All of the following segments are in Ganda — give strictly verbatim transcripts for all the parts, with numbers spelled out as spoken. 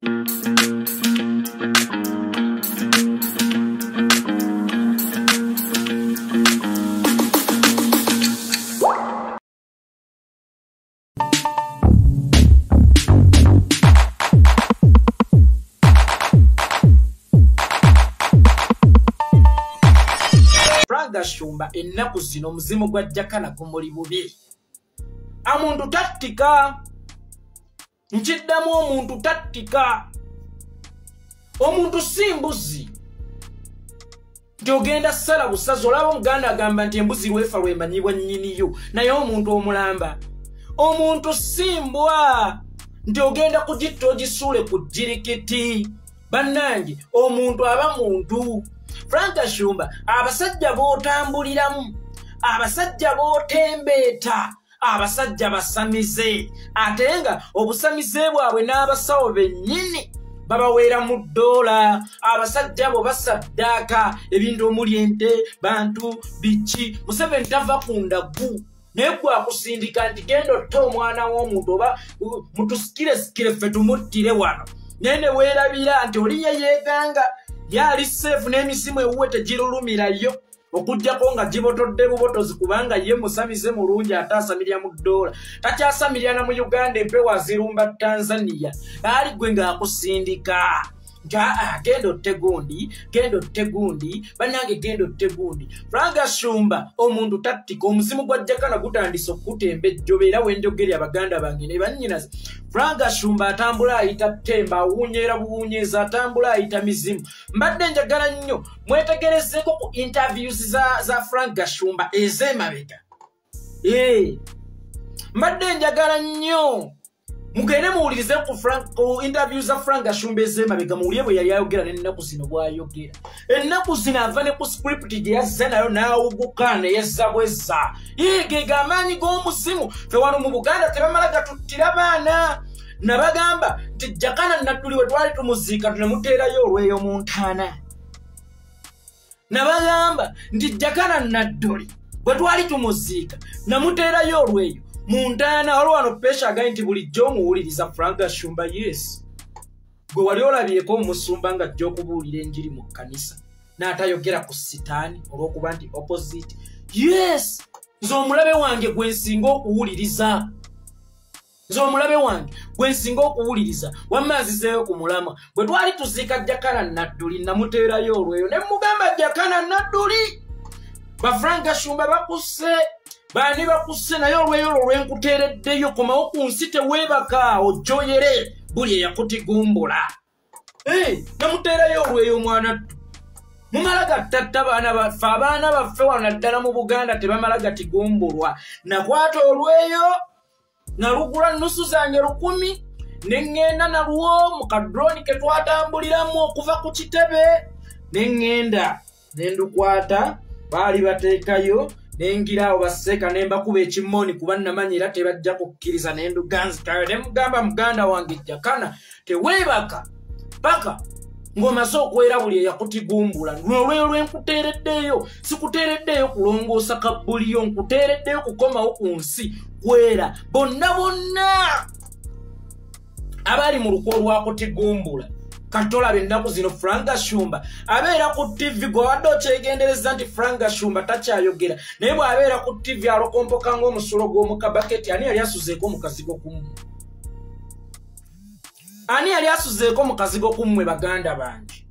Gashumba ennaku zino muzimu gwa Jakana gumuli bubi. Amuntu tattika. Nkiddamu omuntu tattika. Omuntu si mbuzi. Nti ogenda ssala busazi olaba omuganda agamba nti embuzi lwefa lwemanyibwa nnyiniyo naye omuntu omulamba. Omuntu si mbwa. Nti ogenda kugitta ogisuule ku jirikiti. Bannange omuntu aba muntu. Gashumba abasajja b'otambuliramu, abasajja b'otembeeta, abasajja basamize, ate nga obusamize bwabwe n'abasawo bennyini babaweera mu ddoola. Abasajja bo basaddaaka ebintu omuli ente, bantu, biki. Museveni tava ku ndagu naye gwakusindika nti genda otta omwana w'omuntu oba mutusikiresikire ffe tumuttire wano. Naye ne weerabira nti oli ye yeeganga yali safe n'emisimu ewuwe tegirulumirayo okujjako nga gibotodde bubotozi kubanga ye musamize mulungi ataasamirya mu ddoola. Takyasamirya na mu Uganda empewo azirumba Tanzania. Ali gwe ng'akusindika. Nti genda otte gundi, genda otte gundi, bannange genda otte gundi. Gashumba omuntu tattika. Omuzimu gwa Jakana gutandise okutemba ejjoba era wenjogerya abaganda bange ne bannyinaze. Gashumba atambula ayita ttemba, awuunyeera buwuunyeeza, atambula ayita mizimu. Mbadde njagala nnyo mwetegerezeeko ku interviews za, za Gashumba ez'emabega. Eh, mbadde njagala nnyo mugende muwulirize ku Frank ku interview za Gashumba ez'emabega muwulire bwe yali ayogera n'ennaku zino bw'ayogera. Ennaku zino ava ne ku script gye yazza nayo n'awuguka ne yezza bwezza. Ye ge amaanyi g'omuzimu. Ffe wano mu Buganda tebamala gatuttira baana. Nabagamba nti Jakana Nadduli we twali tumuziika tunemuteerayo olweyo mu ntaana. Nabagamba nti Jakana Nadduli we twali tumuziika namuteerayo olweyo mu ntaana. Olwo wano pesha agaye nti bulijjo omuwuliriza Gashumba. Yes, gwe wali olabyeko omusumba nga ajja okubuulira enjiri mu kkanisa n'atayogera ku sitaani olw'okuba nti opposite. Yes, nze omulabe wange gwe nsinga okuwuliriza. Nze omulabe wange gwe nsinga okuwuliriza wamma nzizeeyo ku mulamwa. Bwe twali tuziika Jakana Nadduli namuteerayo olweyo ne mugamba Jakana Nadduli ba Gashumba bakusse. Bani bakusse naye olweyo olwenkuteereddeyo komawo ku nsi teweebaka ojjoyere buli eyakutigumbula. Eh, namuteerayo olweyo omwana ttu. Mumala gattatta baana baffe. Abaana baffe wano naddala mu Buganda tebamala gatigumbulwa. Nakwata olweyo nalugula nnusu zange lukumi ne ŋŋenda nalwo mu kadroni ke twatambuliramu okuva ku kitebe ne ŋŋenda ne ndukwata. Baali bateekayo nengiraawo baseeka ne mbakuba ekimmooni kuba namanyi era tebajja kukkiriza ne nduganzikayo ne mugamba muganda wange Jakana teweebaka paka ng'omaze okwera buli eyakutigumbula. N'olweyo lwenkuteereddeyo sikuteereddeyo kulongoosa kabbuliyo, nkuteereddeyo kukomawo ku nsi kwera. Bonna bonna abali mu lukwo lwakutigumbula katolabe ennaku zino Gashumba abeera ku T V gwe wadde okyegendereza nti Gashumba takyayogera naye bw'abeera ku T V alokompoka ng'omusulo gw'omu kabaketi. Ani yali asuzeeko mu kazigo kummwe? Ani yali asuzeeko mu kazigo kummwe baganda bange?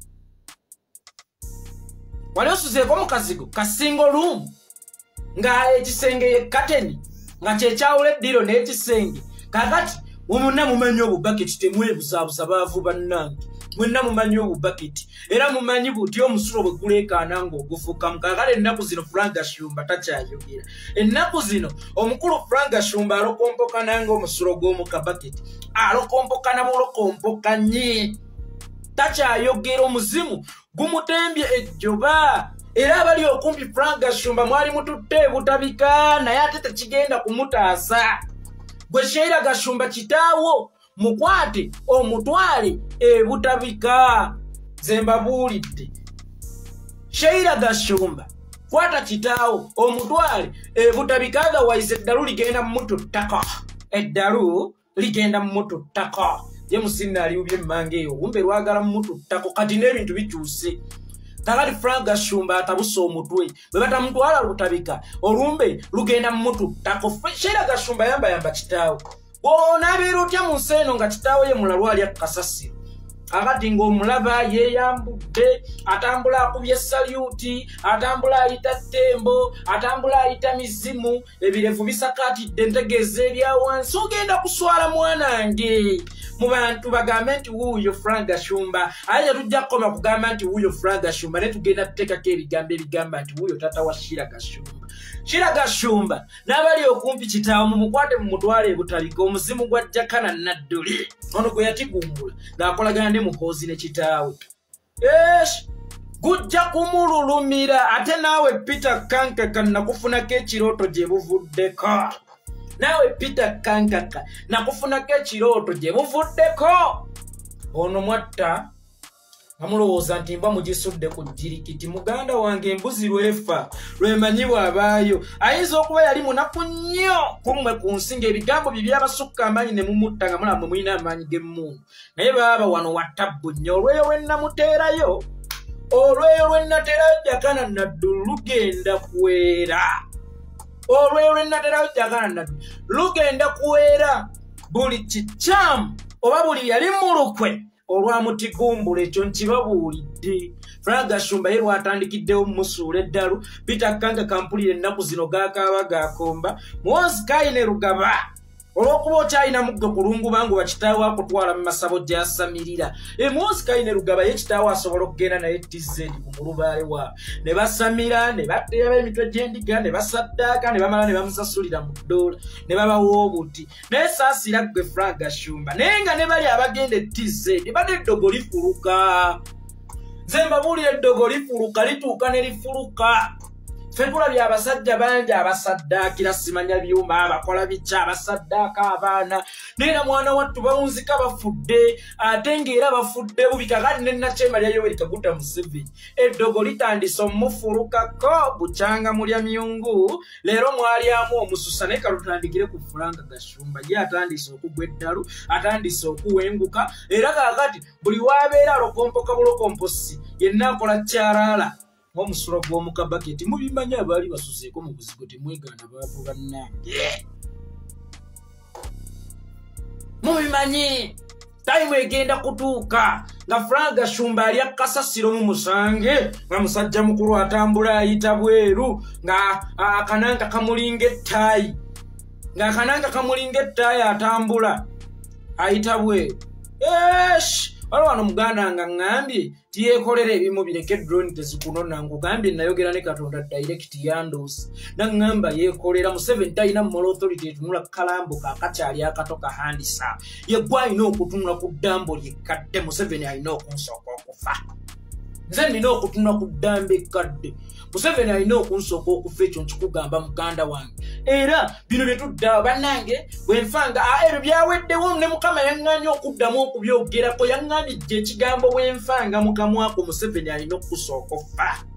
Wali osuzeeko mu kazigo ka single room nga ekisenge ye kateni nga kyekyawula eddiro n'ekisenge? Kakati mwenna mumanyi obubaketi temwebuzaabuza baavu bannange. Mwenna mumanyi obubaketi era mumanyi buti omusulo bwe guleekaana ng'ogufuukamu. Kakale ennaku zino Gashumba takyayogera. Ennaku zino omukulu Gashumba alokompoka nange omusulo gw'omu kabaketi, alokompoka na bulokompokanye. Takyayogera. Omuzimu gumutembye ejjoba era abali okumpi Gashumba mwali mututte butabika naye ate tekigenda kumutaasa. Gwe Gashumba kitaawo mukwate omutwale ebutabika. Ze mbabuulidde Gashumba kwata kitaawo omutwale ebutabika otherwise eddalu ligenda mmutu ttaka. Eddalu ligenda mmutu ttaka. ye musinna ali ubye mmange eyo wumbe lwagala mmututtako kati n'ebintu bikyuse kakati Frank Gashumba atabusa omutwe bwe batamutwala lutabika olumbe lugenda mmututtako Shera Gashumba yamba yamba kitaawe bw'onaabeera otya mu nsi eno nga kitaawe ye mulalwa ali akasasiro akati ng'omulaba yeeyambudde atambula akubye salyuti atambula ayita ttembo atambula ayita mizimu ebirevu bisakaatidde entegeeza ebya wansi ogenda kuswala mwanange mu bantu bagambe nti wuuyo Frank Gashumba aye tujja kukoma kugamba nti wuuyo Frank Gashumba ne tugenda tuteekako ebigambo ebigamba nti wuuyo taata wa Shera Gashumba Shera Gashumba n'abali okumpi kitaawe mumukwate mumutwale ebutalika omuzimu gwa Jakana Nadduli ono gwe yatigumbula ng'akolagana ne muhoozi ne kitaawe esh gujja kumululumira ate naawe Peter Kankaka nakufunako ekirooto gye buvuddeko naawe Peter Kankaka nakufunako ekirooto gye buvuddeko ono mwatta amulowooza nti mbwa mugisudde ku jjirikiti muganda wange embuzi lwefa lwemanyibwa abaayo ayinza okuba yali munaku nnyo kummwe ku nsi ng'ebigambo bye byabasukka amaanyi ne mumutta nga mulaba mwe mulina amaanyi g'emmundu naye baaba wano wattabbu nnyo olweyo lwe nnamuteerayo olweyo lwe nnateerayo Jakana Nadduli lugenda kuwera olweyo lwe nnateerayo Jakana Nadduli lugenda kuwera buli kikyamu oba buli yali mulukwe olwamutigumbula ekyo nkibabuulidde Frank Gashumba ye lwatandikiddewo mumusuula eddalu Peter Kankaka mpulira ennaku zino gaakaaba gaakomba Muhoozi Kayine Rugaba olw'okuba okyalina muggo kulunguba ngu bakitaawe akutwala mu masabo gy'asamirira e Muhoozi Kayine Rugaba ye kitaawe asobola okugenda naye T Z ku mulubaale waabwe ne basamira ne bateeba emitwe gy'endiga ne basaddaaka ne bamala ne bamusasulira mu ddoola ne babawa obuti naye saasira ggwe Frank Gashumba naye nga ne bali abagenda e T Z badde eddogo lifuluka nze mbabuulira eddogo lifuluka lituuka ne lifuluka ffe tulabye abasajja bangi abasaddaakira simanya byuma abakola biki abasaddaaka abaana neera mwana wattu bawunzika bafudde ate ng'era bafudde bubi kakati ne Nakyema lya Yoweri Kaguta Museveni eddogo litandise omufulukako bukyanga mulya myungu leero mwalyamu omususa naye kalutandikire ku Frank Gashumba ye atandise okugwa eddalu atandise okuwenguka era kaakati buli waabeera alokompoka bulokomposi yenna akola kyalaala omusulo gw'omukabaketi mubimanya abaali basuseeko mu buzigo temwegaana baavu bannange mubimanyi tayimu egenda kutuuka nga Frank Gashumba ali akasasiro mu musange nga musajja mukulu atambula ayita bweru nga akananka kamulinga ettaayi nga akananka kamulinga ettaayi atambula ayita bweru esh waliwo wano muganda nga ngambye tiyeekolera ebimu bireke drone tezikunona nkugambye nayogera ne Katonda direct yandosi nangamba yeekolera Museveni talina moral authority etunula kalambo kaakakyali akato kahandisa yeggwe alina okutunula ku ddambo lyekadde Museveni alina okunsooka okufa nze nina okutunula ku ddambo ekkadde Museveni alina okunsooka okufa ekyo nkikugamba muganda wange era bino bye tudda bannange bwe nfanga ebyo byaweddewo ne Mukama yaŋŋaanya okuddamu okubyogerako yaŋŋaanidde ekigambo bwe nfanga mukamwako Museveni alina okusooka okufa